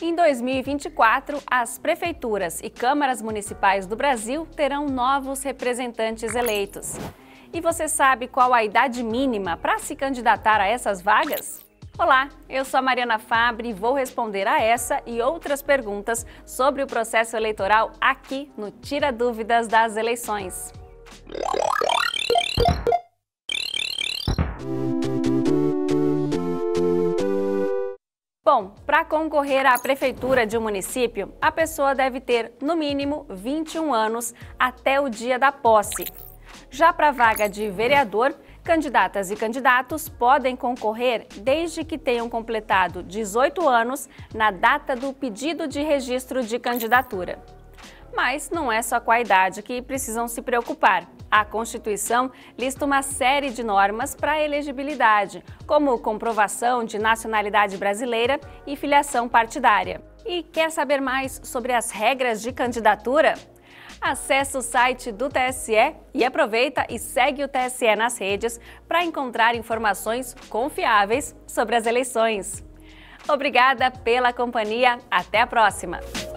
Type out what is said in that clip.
Em 2024, as prefeituras e câmaras municipais do Brasil terão novos representantes eleitos. E você sabe qual a idade mínima para se candidatar a essas vagas? Olá, eu sou a Mariana Fabre e vou responder a essa e outras perguntas sobre o processo eleitoral aqui no Tira Dúvidas das Eleições. Bom, para concorrer à prefeitura de um município, a pessoa deve ter, no mínimo, 21 anos até o dia da posse. Já para a vaga de vereador, candidatas e candidatos podem concorrer desde que tenham completado 18 anos na data do pedido de registro de candidatura. Mas não é só com a idade que precisam se preocupar. A Constituição lista uma série de normas para a elegibilidade, como comprovação de nacionalidade brasileira e filiação partidária. E quer saber mais sobre as regras de candidatura? Acesse o site do TSE e aproveita e segue o TSE nas redes para encontrar informações confiáveis sobre as eleições. Obrigada pela companhia, até a próxima!